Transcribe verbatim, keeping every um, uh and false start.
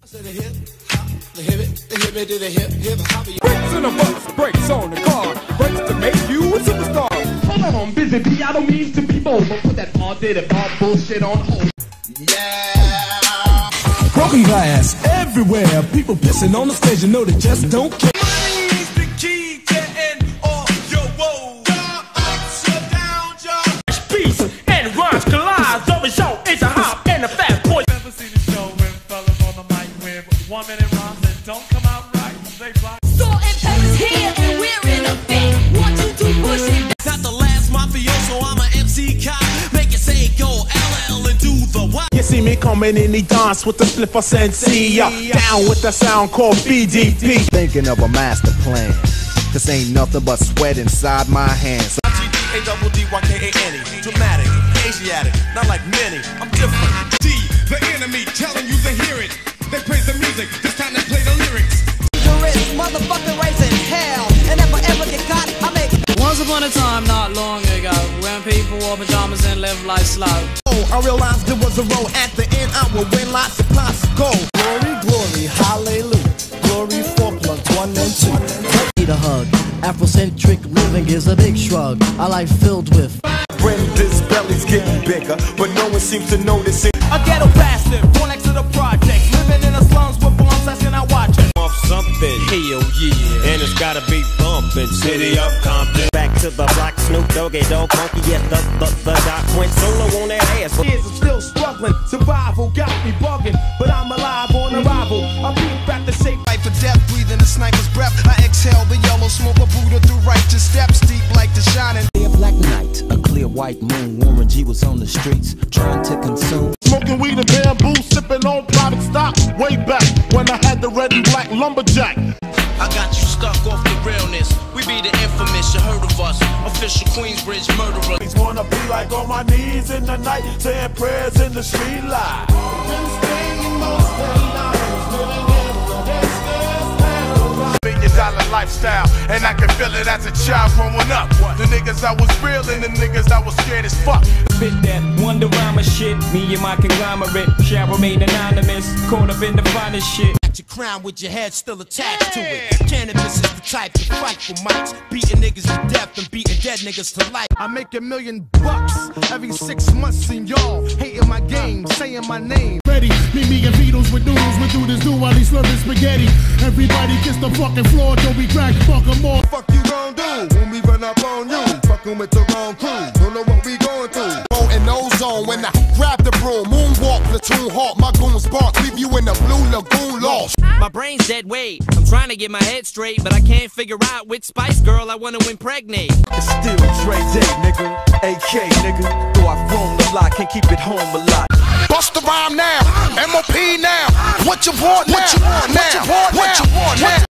Brakes in the bus, brakes on the car, brakes to make you a superstar. Hold on, busy bee, I don't mean to be bold, but put that all day and all bullshit on hold. Yeah. Broken glass everywhere, people pissing on the stage, you know they just don't care. Money's the key to end all your woes. Ups or downs, your peace and rhymes collide. The show is a hop and a fat boy. Never see the show when fellas on the mic with one minute rhymes that don't come out right. They fly. Salt and pepper's here and we're in effect. One, two, two, push it. Not the last mafioso, I'm a M C cop. Make it say go L L and do the what? You see me coming in, he dance with the flipper sensei. Uh, down with the sound called B D P. Thinking of a master plan. This ain't nothing but sweat inside my hands. G D A double D Y K A N E. Dramatic, Asiatic, not like many. I'm different. D, the enemy, telling you to hear it. They praise the music, this time they play the lyrics. Motherfucker raising hell, and never ever get caught. I make. Once upon a time, not long ago, when people wore pajamas and lived life slow. Oh, I realized there was a road at the end. I will win lots of pots of gold. Glory, glory, hallelujah. Glory for plugs one and two. Need a hug. Afrocentric living is a big shrug. A life filled with. When this belly's getting bigger, but no one seems to notice it. A ghetto bastard, born next to the projects, living in the slums with bombs, that's and I watch it. Off something, hell yeah, and it's gotta be bumpin'. City of Compton. Back to the block, Snoop Doggy Dogg, Funky, yeah, the, the, the doc went solo on that ass. Kids are still struggling, survival got me bugging, but I'm alive on arrival. I beat back the shape. Life or death, breathing a sniper's breath. I exhale the yellow smoke of Buddha through righteous steps, deep like the shining. A black night, a clear white moon. Warren G was on the streets, trying to consume. Smoking weed and bamboo, sipping on private stock. Way back when I had the red and black lumberjack. I got you stuck off the realness. We be the infamous, you heard of us. Official Queensbridge murderer. He's wanna be like on my knees in the night, saying prayers in the street light. Million dollar lifestyle, and I can feel it as a child growing up. The niggas I was real and the niggas I was scared as fuck. Spit that wonder rhyme shit. Me and my conglomerate shall remain anonymous. Caught up in the finest shit. Your crown with your head still attached to it. Cannabis is the type to fight for mics. Beating niggas to death and beating dead niggas to life. I make a million bucks every six months, and y'all hating my game, saying my name. Ready, meet me and Beatles with noodles. We do this do while he's slurping spaghetti. Everybody kiss the fucking floor, don't be crack, fuck 'em all. Fuck you gon' do when we run up on you? Fucking with the wrong crew. Don't know what we going through. Oh, in ozone when I grab the broom, moonwalk, platoon hawk. My goons bark, leave you in the blue lagoon lost. My brain's dead weight. I'm trying to get my head straight, but I can't figure out which Spice Girl I wanna impregnate. It's still Dre Day, nigga. A K, nigga. Though I've roamed a lot, can't keep it home a lot. Bust the rhyme now, M O P now. What you want now? What you want now? What you want now?